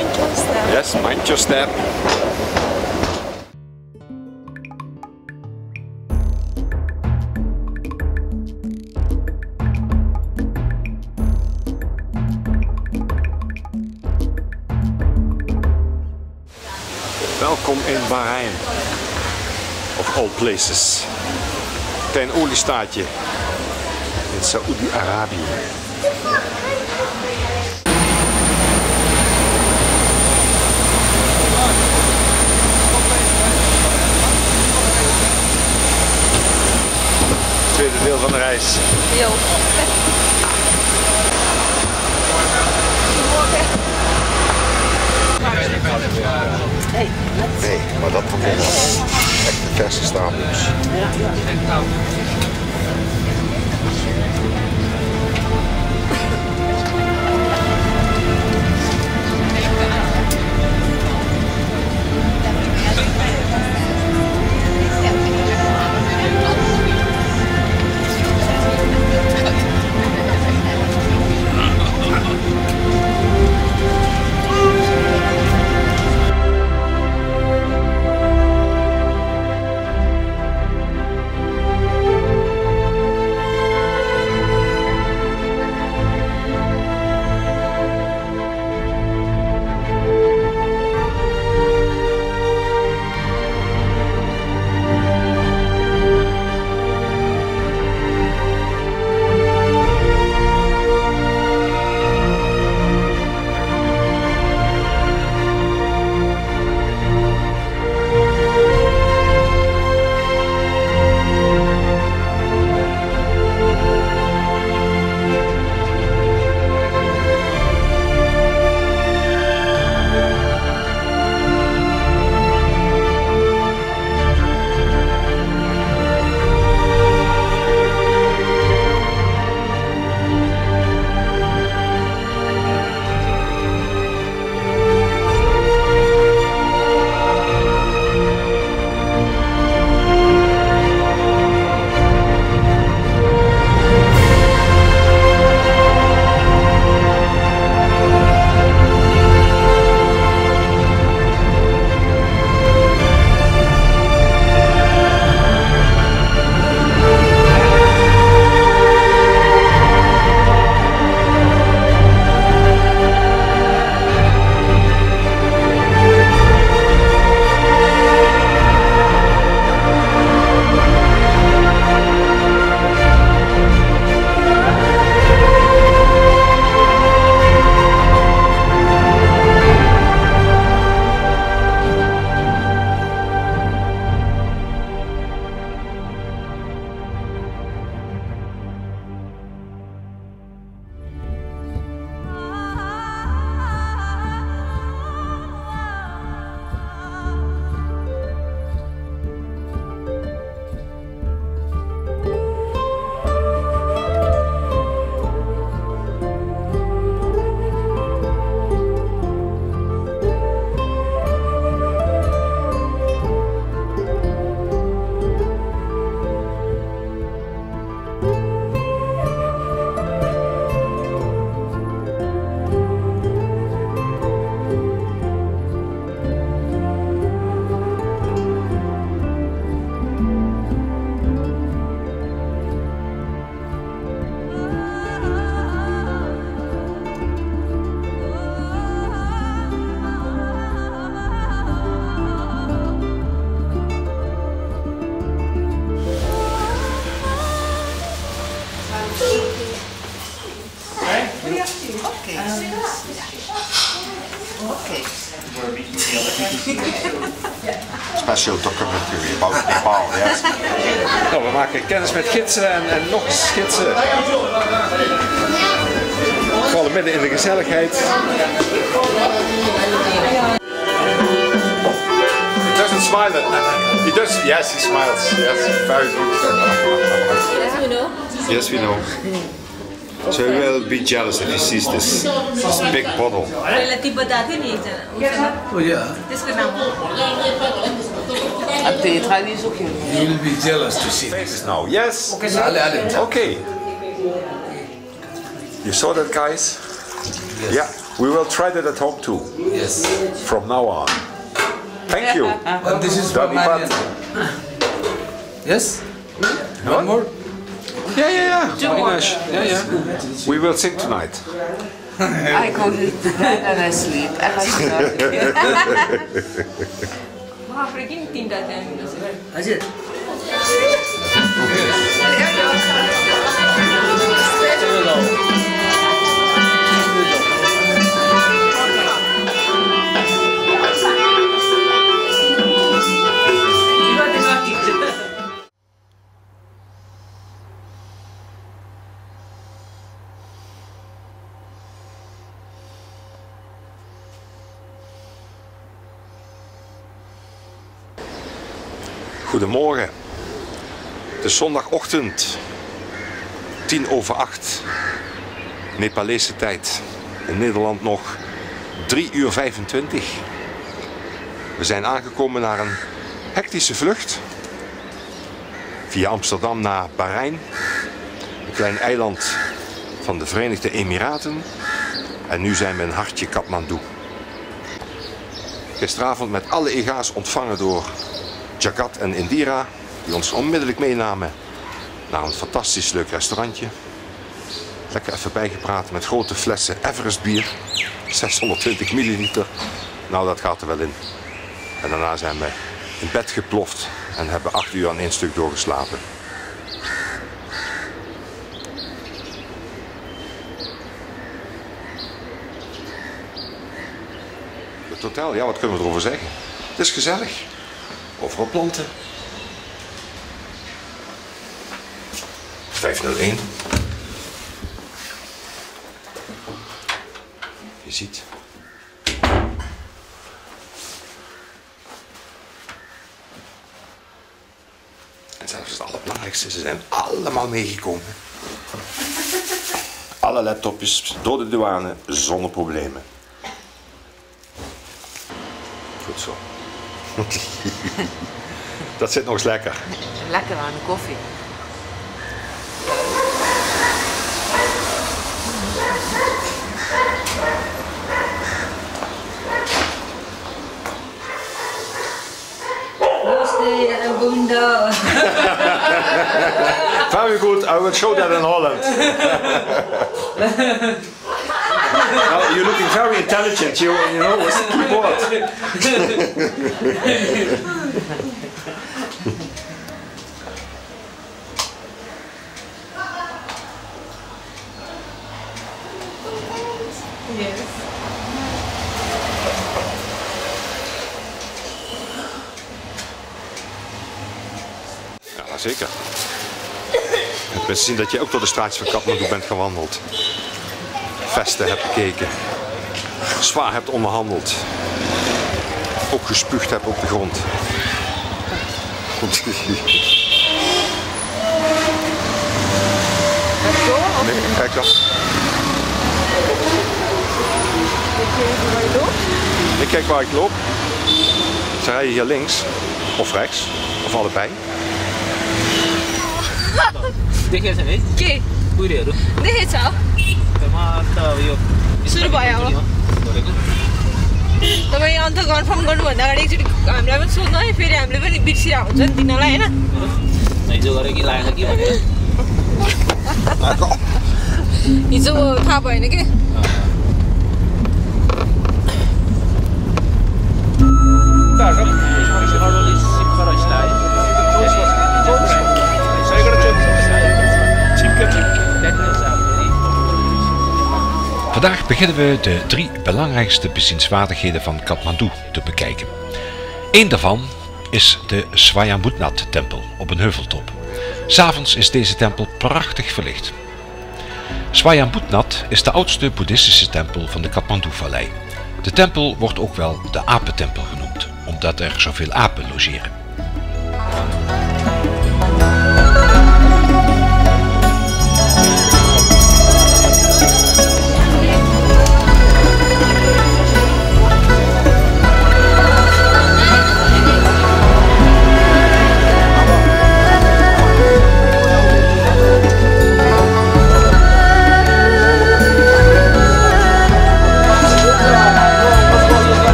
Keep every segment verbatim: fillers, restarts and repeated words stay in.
Mind your step. Yes, mind your step. Welkom in Bahrein, of all places. Klein oliestaatje in Saoedi-Arabië. Tweede deel van de reis. Jo. Nee, maar dat probleem was echt de verse stapels. Special documentary about Nepal, yes. Nou, we maken kennis met gidsen en, en nog eens gidsen. We vallen midden in de gezelligheid. He doesn't smile at He does, yes, he smiles. Yes, very good. Yes, we know. Yes, we know. So he will be jealous if he sees this, this big bottle. Oh yeah. You will be jealous to see this. Now, yes. Okay. You saw that, guys? Yes. Yeah. We will try that at home too. Yes. From now on. Thank you. And this is from Danipat. Yes? One more? Yeah, yeah, yeah. Very nice. Yeah, yeah. We will sing tonight. I go to bed and I sleep. I like that. Wah, freaking tinta dan Ajit. Goedemorgen. Het is zondagochtend, tien over acht, Nepalese tijd. In Nederland nog drie uur vijfentwintig. We zijn aangekomen naar een hectische vlucht via Amsterdam naar Bahrein, een klein eiland van de Verenigde Emiraten. En nu zijn we in hartje Kathmandu. Gisteravond met alle ega's ontvangen door Jagat en Indira, die ons onmiddellijk meenamen naar een fantastisch leuk restaurantje. Lekker even bijgepraat met grote flessen Everest bier, zeshonderdtwintig milliliter. Nou, dat gaat er wel in. En daarna zijn we in bed geploft en hebben acht uur aan één stuk doorgeslapen. Het hotel, ja, wat kunnen we erover zeggen? Het is gezellig. Overal planten. vijfhonderdéén. Je ziet. En zelfs het allerbelangrijkste, ze zijn allemaal meegekomen. Alle laptopjes door de douane zonder problemen. Goed zo. Dat zit nog eens lekker. Lekker aan de koffie. Bunda. Very good. I will show that in Holland. Now, you're looking very intelligent. You, you know, what's the keyboard? Yes. Ja, zeker. Ik ben zien dat je ook door de straatjes van Kathmandu bent gewandeld. Vesten hebt bekeken. Zwaar hebt onderhandeld. Ook gespuugd hebt op de grond. Nee, kijk dan. Ik kijk waar ik loop. Ze rijden hier links. Of rechts. Of allebei. देखेछ है के पुरीहरु देखेछ त्यसमा त यो सुरु भयो अब तपाई अन्त कन्फर्म गर्नुभन्दा अगाडि एकचोटि हामीलाई पनि सोध्नु है फेरि हामीले पनि बिर्सिरा हुन्छ नि दिनलाई हैन हिजो गरे कि लागेन कि भनेर हिजो थाहा भएन के Vandaag beginnen we de drie belangrijkste bezienswaardigheden van Kathmandu te bekijken. Eén daarvan is de Swayambhutnath-tempel op een heuveltop. 'S Avonds is deze tempel prachtig verlicht. Swayambhutnath is de oudste boeddhistische tempel van de Kathmandu-vallei. De tempel wordt ook wel de apentempel genoemd, omdat er zoveel apen logeren.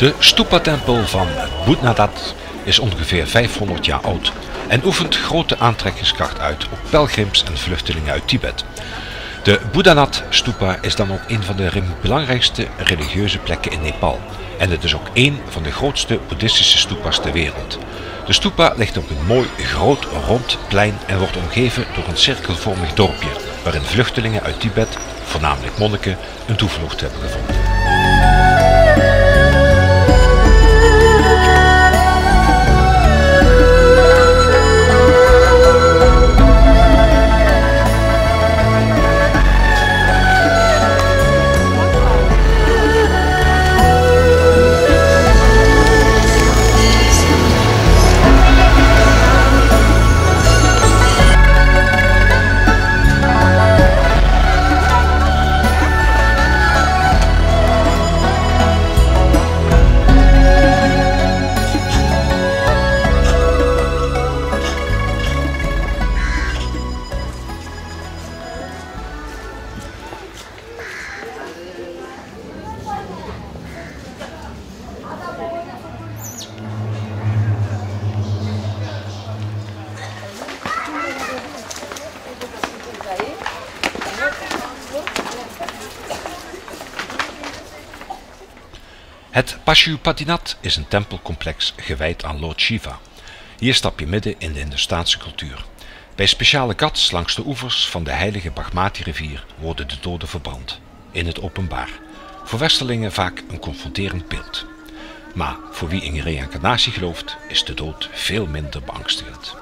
De stupa-tempel van Bodhnath is ongeveer vijfhonderd jaar oud en oefent grote aantrekkingskracht uit op pelgrims en vluchtelingen uit Tibet. De Bodhnath Stupa is dan ook een van de belangrijkste religieuze plekken in Nepal en het is ook een van de grootste boeddhistische stupa's ter wereld. De stupa ligt op een mooi groot rond plein en wordt omgeven door een cirkelvormig dorpje waarin vluchtelingen uit Tibet, voornamelijk monniken, een toevlucht hebben gevonden. Het Pashupatinath is een tempelcomplex gewijd aan Lord Shiva. Hier stap je midden in de Hindoestaanse cultuur. Bij speciale ghats langs de oevers van de heilige Bagmati-rivier worden de doden verbrand. In het openbaar. Voor westerlingen vaak een confronterend beeld. Maar voor wie in reïncarnatie gelooft, is de dood veel minder beangstigend.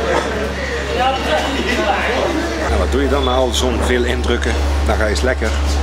Nou, wat doe je dan na al zo'n veel indrukken? Dan ga je eens lekker